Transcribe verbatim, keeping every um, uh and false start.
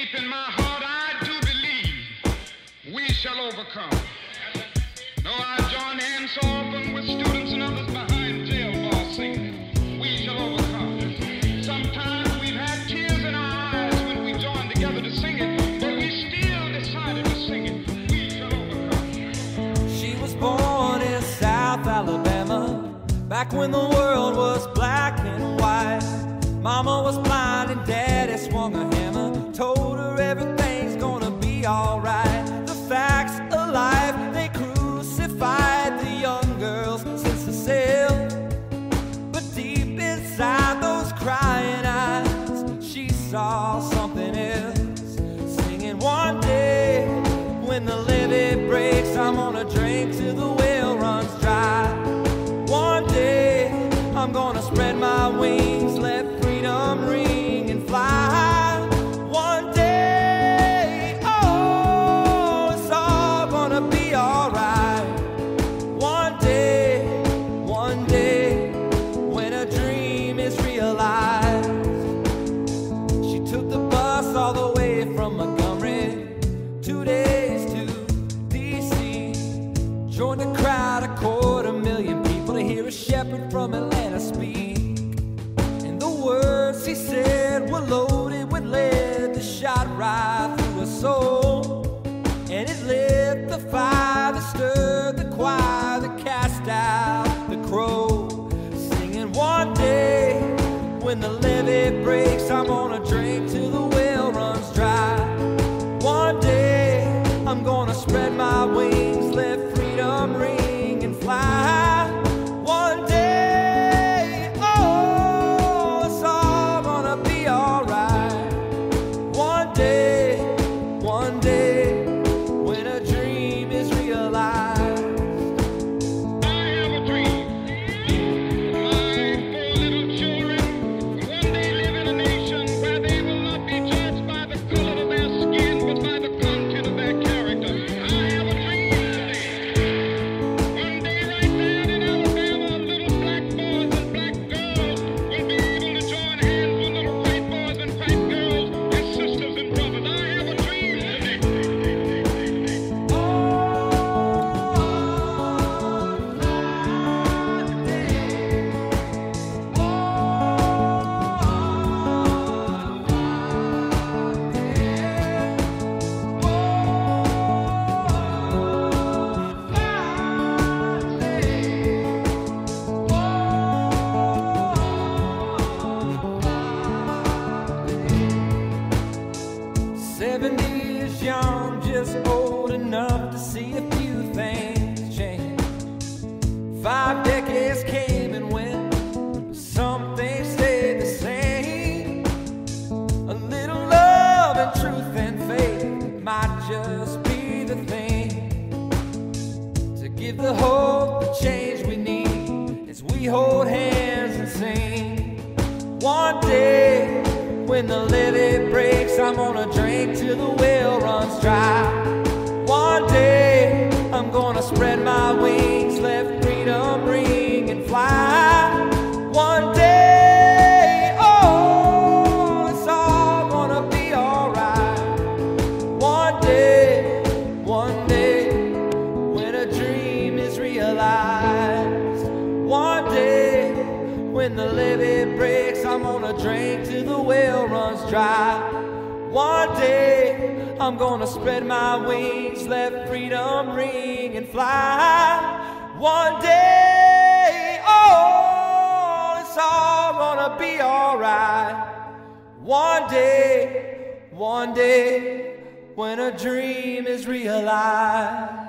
Deep in my heart, I do believe we shall overcome. Though I join hands so often with students and others behind jail bars singing, we shall overcome. Sometimes we've had tears in our eyes when we joined together to sing it, but we still decided to sing it. We shall overcome. She was born in South Alabama, back when the world was black and white. Mama was blind and Daddy swung a hammer, told her everything's gonna be alright. The facts of life, they crucified the young girls since the sale. But deep inside those crying eyes, she saw something else, singing, one day when the levee breaks, I'm gonna drink till the well runs dry. One day I'm gonna spread my wings, let freedom ring and fly. One day, oh, it's all gonna be alright. One day, one day, when a dream is realized. She took the bus all the way from Montgomery, two days to D C, joined a crowd, a quarter million people, to hear a shepherd from Atlanta speak. And the words he said were loaded with lead that shot right through her soul. And it lit the fire that stirred the choir that cast out the crow, singing, one day when the levee breaks, I'm gonna drink till the well runs dry. One day I'm gonna spread my wings, let freedom ring and fly. One day, oh, it's all gonna be alright. One day, one day, when a dream is realized. I have a dream. My four little children will one day live in a nation where they will not be judged by the color of their skin, but by the content of their character. I have a dream today. One day right there in Alabama, little black boys and black girls will be able to join hands with little white boys and white girls as sisters and brothers. I have a dream today. Seventy is young, just old enough to see a few things change. Five decades came and went, but some things stayed the same. A little love and truth and faith might just be the thing to give the hope, the change we need as we hold hands and sing. One day when the levee breaks, I'm gonna drink till the well runs dry. One day I'm gonna spread my wings, let freedom ring and fly. One day, oh, it's all gonna be alright. One day, one day, when a dream is realized. One day when the levee breaks, I'm gonna drink till the well runs dry. One day I'm gonna spread my wings, let freedom ring and fly. One day, oh, it's all gonna be alright. One day, one day, when a dream is realized.